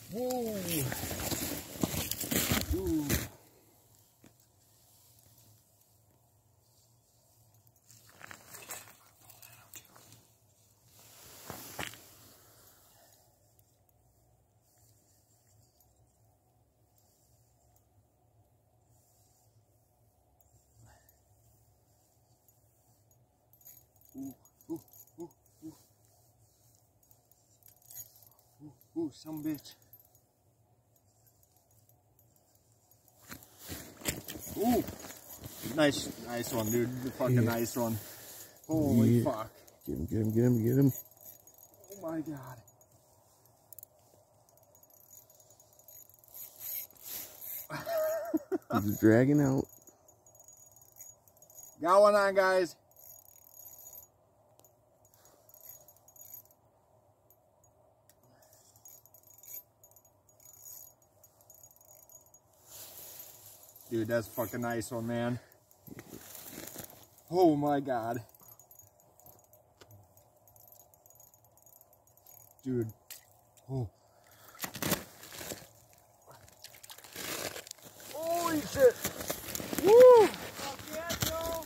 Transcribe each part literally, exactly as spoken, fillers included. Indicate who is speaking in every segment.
Speaker 1: Whoa. Ooh. Ooh, ooh, ooh, ooh. Ooh, ooh, some bitch. Ooh, nice, nice one, dude. The fucking yeah. nice one. Holy yeah. fuck.
Speaker 2: Get him, get him, get him, get him.
Speaker 1: Oh my god.
Speaker 2: He's dragging out.
Speaker 1: Got one on, guys. Dude, that's a fucking nice one, man. Oh my god. Dude. Oh. Holy shit. Woo! Fuck yeah, Joe.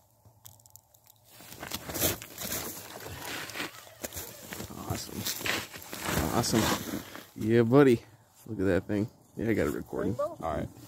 Speaker 2: Awesome. Awesome. Yeah, buddy. Look at that thing. Yeah, I got it recording.
Speaker 1: Rainbow?
Speaker 2: All right.